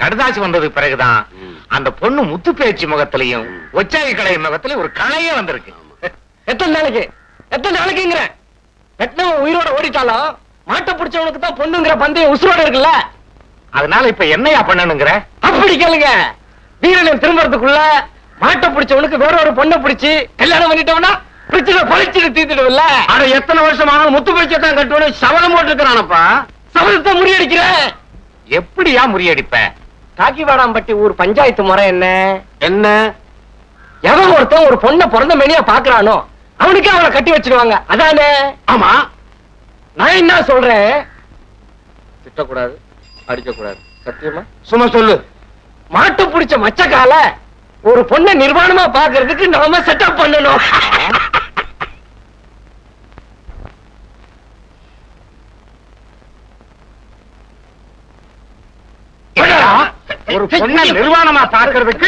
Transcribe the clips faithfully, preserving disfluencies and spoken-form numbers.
கடுதாசி வந்ததுக்கு பிறகுதான் அந்த பொண்ணு முத்து பேச்சு முகத்திலையும் ஒச்சாய் கலை முகத்திலையும் ஒரு கலையே வந்திருக்கு. எத்தனை நாளைக்கு எத்தனை நாளைக்குங்கிற வெட்டினவன் உயிரோட ஓடிட்டாலும் மாட்டை பிடிச்சவனுக்கு தான் பொண்ணுங்கிற பந்தயம் உசுரோட இருக்குல்ல. அதனால இப்ப என்னையா பண்ணணுங்கிற? அப்படி கேளுங்க. வீரன் திரும்புறதுக்குள்ள மாட்டை பிடிச்சவனுக்கு வேற ஒரு பொண்ணை பிடிச்சி கல்யாணம் பண்ணிட்டோம்னா பிரச்சனை பழிச்சுட்டு தீர்த்துடுவில்ல. ஆனா எத்தனை வருஷம் ஆனாலும் முத்து பேச்சத்தான் கட்டுவனு சபதம் போட்டுருக்கானப்பா. சபதத்தை முறியடிக்கிற. எப்படியா முறியடிப்ப? காக்கிவாடாம்பட்டி ஊர் பஞ்சாயத்து முறை என்ன என்ன? எவன் ஒருத்தன் ஒரு பொண்ணை பிறந்த மேனியா பாக்குறானோ அவனுக்கு அவளை கட்டி வச்சிருவாங்க. அதானே? ஆமா. நான் என்ன சொல்றேன், திட்டக்கூடாது, அடிக்க கூடாது. சத்தியமா சும்மா சொல்லு. மாட்டு பிடிச்ச மச்சக்கால ஒரு பொண்ணை நிர்வாணமா பாக்குறதுக்கு நாம செட்டப் பண்ணணும். ஒரு பொண்ணை நிர்வாணமா பாக்குறதுக்கு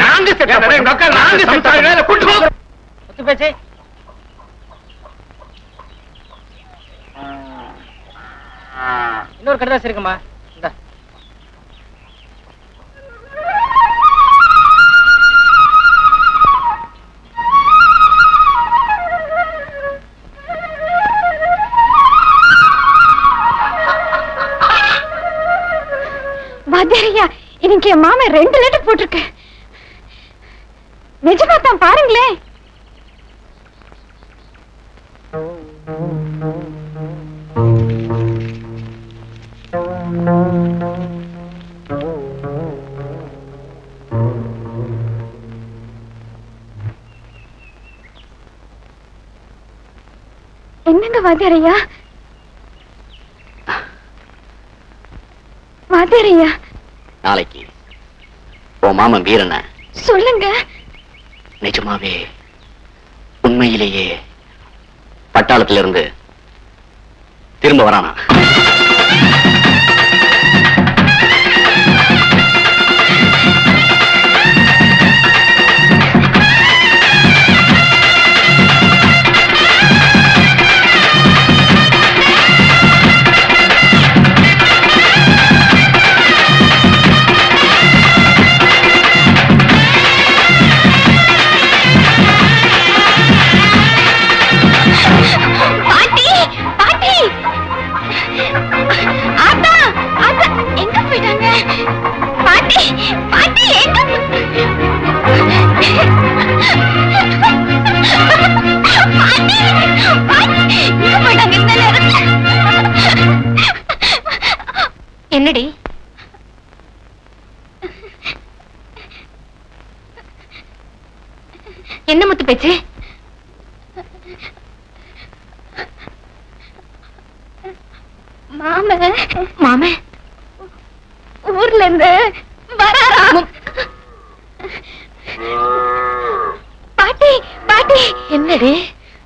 இன்னொரு கடுதாசி இருக்குமா? வாத்தியாரையா, இன்னைக்கு என் மாமன் ரெண்டு லெட்டர் போட்டிருக்க. நிஜமா தான் பாருங்களேன். என்னங்க வாத்தியாரையா? வாத்தியாரையா, நாளைக்கு உன் மாமன் வீரனை சொல்லுங்க. நிஜமாவே உண்மையிலேயே பட்டாளத்திலிருந்து திரும்ப வரானா? என்னடி என்ன முத்து பேச்சு? மாம மாம ஊர்ல இருந்து வராரா? பாட்டி பாட்டி. என்னடி?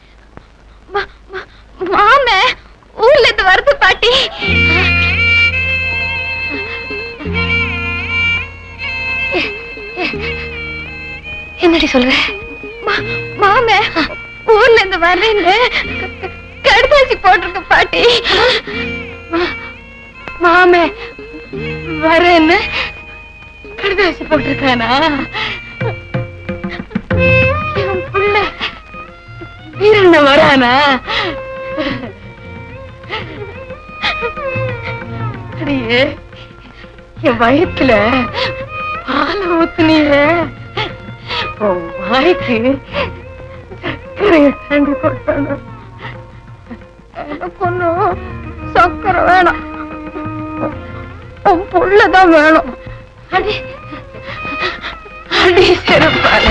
மாம ஊர்ல இருந்து வருது பாட்டி. என்னடி சொல்ற? மாம ஊர்ல இருந்து வர்றேன்னு கடுதாசி போட்டிருக்க பாட்டி. மாம வரேன்னு கடுதாசி போட்டிருக்கானா? என் புள்ள வீரண்ண வரானா? அடியே, என் வயிற்றுல பால ஊத்துனிய வாய்க்கு சர்க்கரையை தாண்டி கொடுத்தானு. எனக்கு ஒன்னும் சர்க்கரை வேணாம், உன் புள்ளதான் வேணும். அடி அடி செருப்பாரு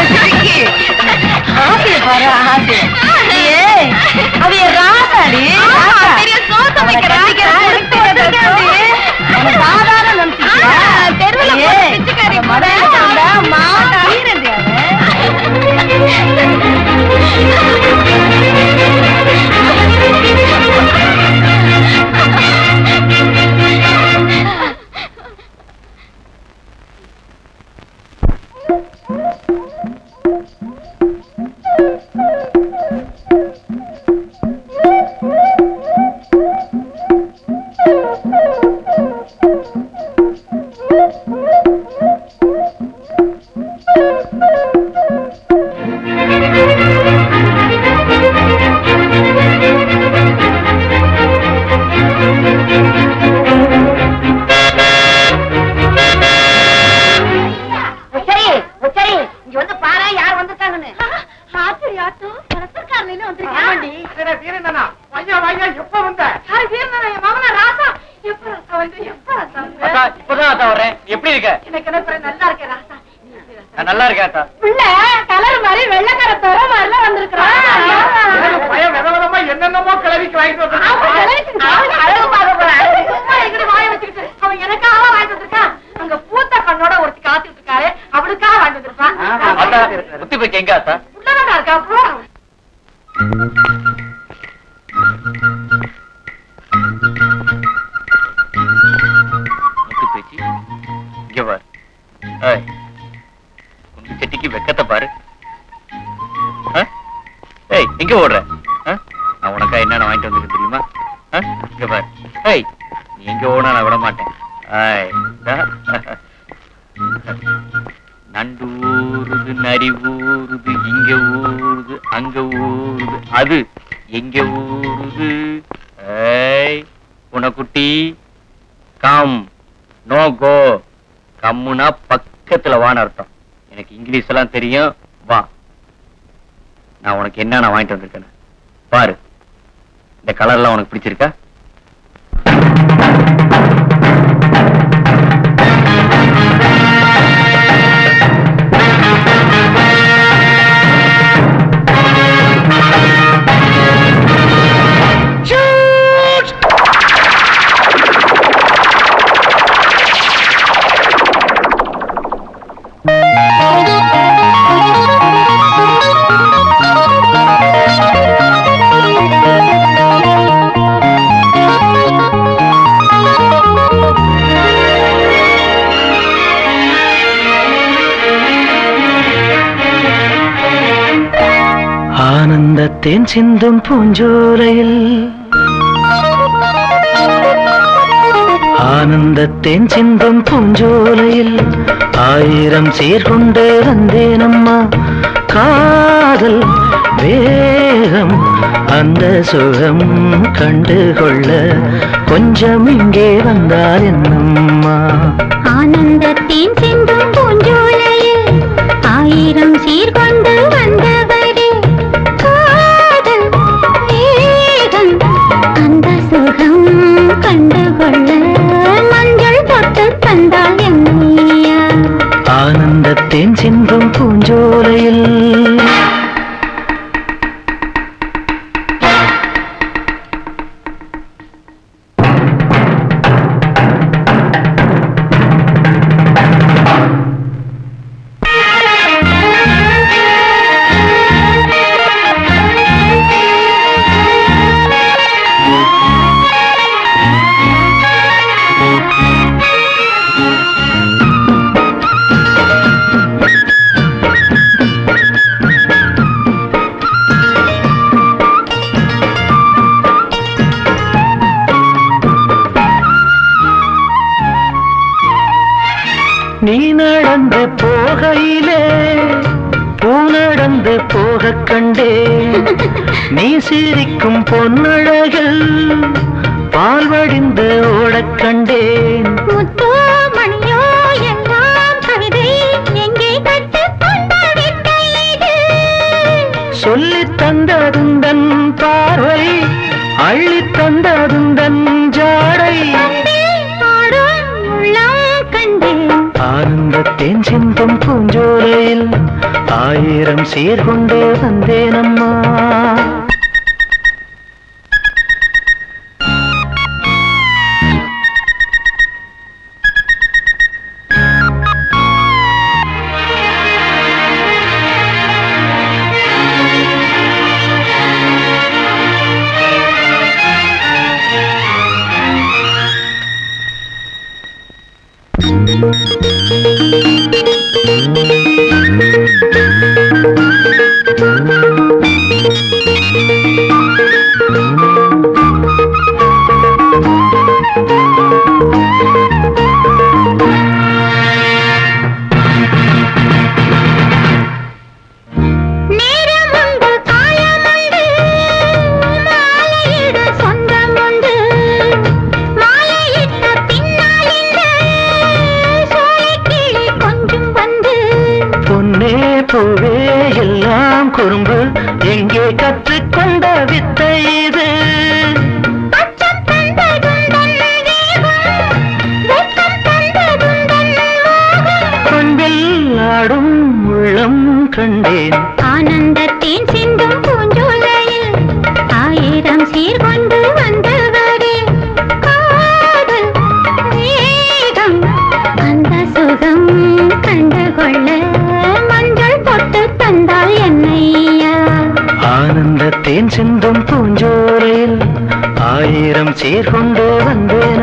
ஆசைய பாரு. ஆசை அது ராசாடி சாதாரண ராத்து பரசக்காரல வந்திருக்கேன். வீரண்ணா ஐயா ஐயா எப்ப வந்த? வீரண்ணா என் மகனா ராசா எப்ப ராசா வந்து எப்ப ராசா? அக்கா இப்பதான் அக்கா வரேன். எப்படி இருக்க? எனக்கு என்ன நல்லா இருக்கேன் ராசா. நான் நல்லா இருக்கேன் அக்கா. புள்ள கலர் மாதிரி வெள்ளக்கார தோர மாதிரில வந்திருக்கான். பயம் விதவிதமா என்னென்னமோ கிளவிக்கு வாங்கிட்டு வந்து அழகு பார்க்க போறான். சும்மா எங்கடி வாய வச்சுக்கிட்டு அவன் எனக்காக வாங்கிட்டு வந்திருக்கான். அங்க பூத்த கண்ணோட ஒருத்தி காத்துட்டு இருக்காரு, அவளுக்காக வாங்கிட்டு வந்திருப்பான். முத்தி போய்க்கு எங்க அக்கா? உள்ளதான் இருக்கா போ. முத்து பேச்சு இங்க பாரு. குண்டு செட்டிக்கு வெக்கத்தை பாரு. ஏய் எங்க ஓடுற? நான் உனக்கா என்னென்ன வாங்கிட்டு வந்துருக்கு தெரியுமா? இங்க பாரு. ஏய் நீ எங்க ஓட நான் விட மாட்டேன். நண்டு ஊறுது, நரி ஊறுது, இங்க ஊறுது, அங்க ஊறுது, அது எங்க ஊறுது? ஏய் புனக்குட்டி கம் நோ கோ. கம்முனா பக்கத்துல வான்னு அர்த்தம். எனக்கு இங்கிலீஷ் எல்லாம் தெரியும். வா, நான் உனக்கு என்ன நான் வாங்கிட்டு வந்திருக்கேன் பாரு. இந்த கலர்லாம் உனக்கு பிடிச்சிருக்கா? ஆனந்தத்தேன் சிந்தும் பூஞ்சோலையில் ஆனந்தத்தேன் சிந்தும் பூஞ்சோலையில் ஆயிரம் சீர்கொண்டு வந்தேனம்மா. காதல் வேகம் அந்த சுகம் கண்டுகொள்ள கொஞ்சம் இங்கே வந்தால் என்னம்மா. ஆனந்தத்தேன் சிந்தும் பூஞ்சோலையில் ஆயிரம் சீர்கொண்டு வந்தவரே, காதல் வேகம் அந்த சுகம் கண்டுகொள்ள மஞ்சள் தொட்டு தந்தால் என்னையா. ஆனந்தத்தேன் சிந்தும் பூஞ்சோலையில் நீ நடந்து போகையிலே பூ நடந்து போக கண்டே. நீ சிரிக்கும் பொன்னழகில் பால் வடிந்து ஓடக் கண்டேன். முத்தோ மணியோ எல்லாம் கவிதை எங்கே கற்றுக்கொண்ட வித்தை இது? சொல்லித் தந்ததுந்தன் பார்வை, அள்ளித் தந்ததுந்தன் ஜாடை. ஆனந்தத்தேன் சிந்தும் பூஞ்சோலையில் ஆயிரம் சீர்கொண்டு வந்தேனம்மா. Thank you. எல்லாம் குறும்பு எங்கே கற்றுக்கொண்ட வித்தை இது பண்பில் ஆடும் உள்ளம் கண்டேன் ஆனந்தத்தின் சிந்தும் பூஞ்சோலையில் ஆயிரம் சீர்கொண்டு வந்தவரே காதல் வேகம் அந்த சுகம் கண்டுகொள்ள மஞ்சள் பொட்டு தந்தால் என்னையா ஆனந்தத்தின் சிந்தும் பூஞ்சோலையில் ஆயிரம் சீர்கொண்டு வந்தேன்